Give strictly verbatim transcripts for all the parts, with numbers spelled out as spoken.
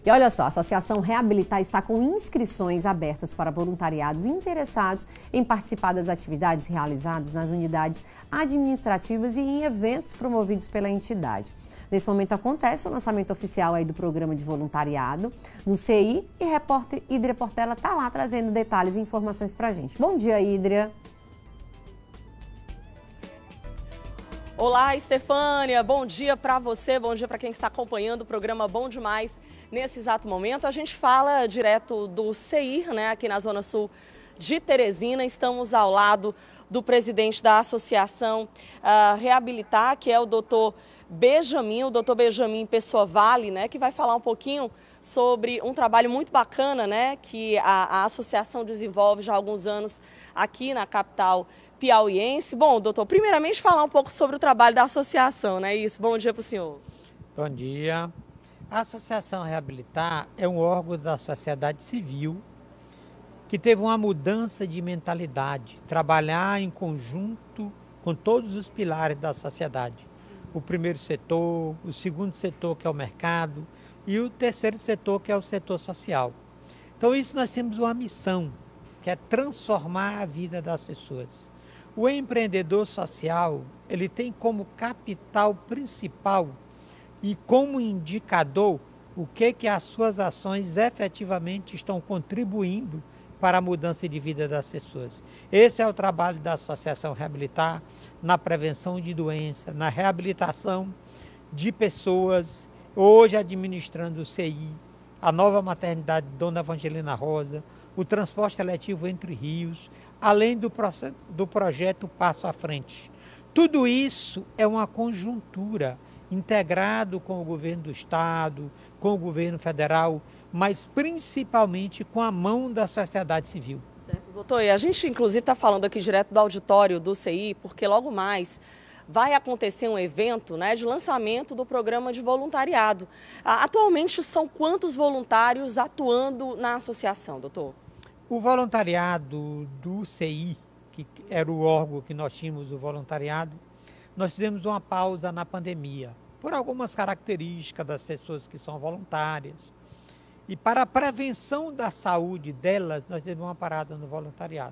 E olha só, a Associação Reabilitar está com inscrições abertas para voluntariados interessados em participar das atividades realizadas nas unidades administrativas e em eventos promovidos pela entidade. Nesse momento acontece o lançamento oficial aí do programa de voluntariado no C I e a repórter Hídria Portela está lá trazendo detalhes e informações para a gente. Bom dia, Hídria. Olá, Estefânia, bom dia para você, bom dia para quem está acompanhando o programa Bom Demais. Nesse exato momento, a gente fala direto do C I, né, aqui na Zona Sul de Teresina. Estamos ao lado do presidente da Associação uh, Reabilitar, que é o doutor Benjamin, o doutor Benjamin Pessoa Vale, né, que vai falar um pouquinho sobre um trabalho muito bacana, né, que a, a associação desenvolve já há alguns anos aqui na capital piauiense. Bom, doutor, primeiramente falar um pouco sobre o trabalho da associação, né? Isso. Bom dia para o senhor. Bom dia. A Associação Reabilitar é um órgão da sociedade civil que teve uma mudança de mentalidade, trabalhar em conjunto com todos os pilares da sociedade. O primeiro setor, o segundo setor, que é o mercado, e o terceiro setor, que é o setor social. Então, isso nós temos uma missão, que é transformar a vida das pessoas. O empreendedor social, ele tem como capital principal e como indicador o que, que as suas ações efetivamente estão contribuindo para a mudança de vida das pessoas. Esse é o trabalho da Associação Reabilitar na prevenção de doença, na reabilitação de pessoas, hoje administrando o C I, a nova maternidade Dona Evangelina Rosa, o transporte seletivo Entre Rios, além do, do projeto Passo à Frente. Tudo isso é uma conjuntura integrado com o governo do estado, com o governo federal, mas principalmente com a mão da sociedade civil. Certo, doutor, e a gente inclusive está falando aqui direto do auditório do C I, porque logo mais vai acontecer um evento, né, de lançamento do programa de voluntariado. Atualmente são quantos voluntários atuando na associação, doutor? O voluntariado do C I, que era o órgão que nós tínhamos, o voluntariado, nós fizemos uma pausa na pandemia, por algumas características das pessoas que são voluntárias. E para a prevenção da saúde delas, nós tivemos uma parada no voluntariado.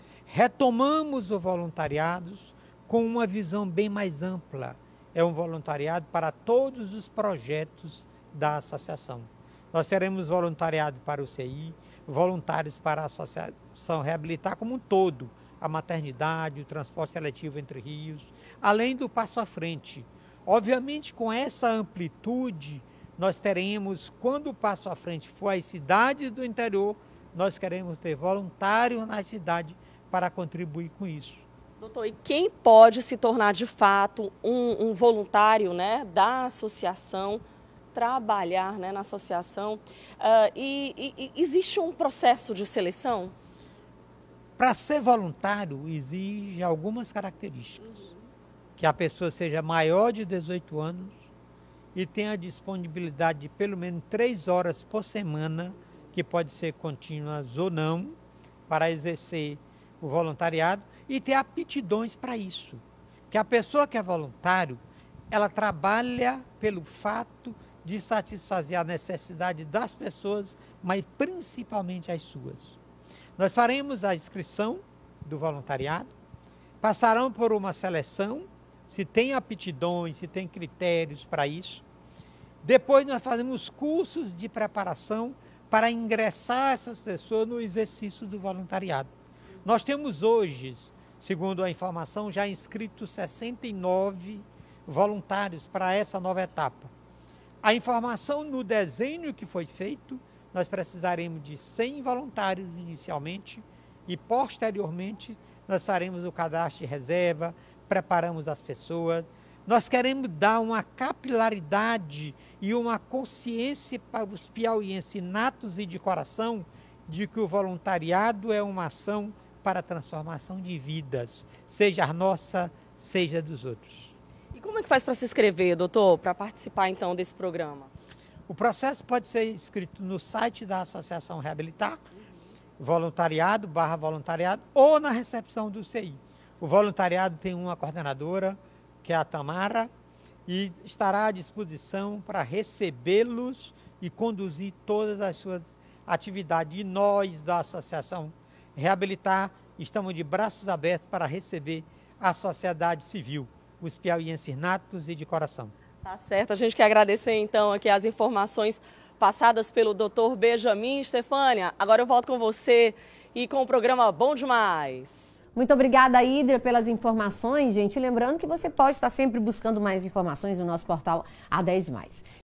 Retomamos o voluntariado com uma visão bem mais ampla. É um voluntariado para todos os projetos da associação. Nós teremos voluntariado para o C I, voluntários para a Associação Reabilitar como um todo, a maternidade, o transporte seletivo Entre Rios, além do Passo à Frente. Obviamente, com essa amplitude, nós teremos, quando o Passo à Frente for às cidades do interior, nós queremos ter voluntários na cidade para contribuir com isso. Doutor, e quem pode se tornar de fato um, um voluntário, né, da associação, trabalhar, né, na associação? Uh, e, e, e existe um processo de seleção? Para ser voluntário, exige algumas características. Uhum. Que a pessoa seja maior de dezoito anos e tenha disponibilidade de pelo menos três horas por semana, que pode ser contínuas ou não, para exercer o voluntariado e ter aptidões para isso. Que a pessoa que é voluntário, ela trabalha pelo fato de satisfazer a necessidade das pessoas, mas principalmente as suas. Nós faremos a inscrição do voluntariado, passarão por uma seleção, se tem aptidões, se tem critérios para isso. Depois nós fazemos cursos de preparação para ingressar essas pessoas no exercício do voluntariado. Nós temos hoje, segundo a informação, já inscritos sessenta e nove voluntários para essa nova etapa. A informação no desenho que foi feito, nós precisaremos de cem voluntários inicialmente e posteriormente nós faremos o cadastro de reserva, preparamos as pessoas. Nós queremos dar uma capilaridade e uma consciência para os piauienses natos e de coração de que o voluntariado é uma ação para a transformação de vidas, seja a nossa, seja dos outros. E como é que faz para se inscrever, doutor, para participar então desse programa? O processo pode ser inscrito no site da Associação Reabilitar, uhum. voluntariado, barra voluntariado, ou na recepção do C I. O voluntariado tem uma coordenadora, que é a Tamara, e estará à disposição para recebê-los e conduzir todas as suas atividades. E nós, da Associação Reabilitar, estamos de braços abertos para receber a sociedade civil, os piauienses natos e de coração. Tá certo, a gente quer agradecer então aqui as informações passadas pelo doutor Benjamin. Estefânia, agora eu volto com você e com o programa Bom Demais. Muito obrigada, Hidra, pelas informações, gente. Lembrando que você pode estar sempre buscando mais informações no nosso portal A dez mais.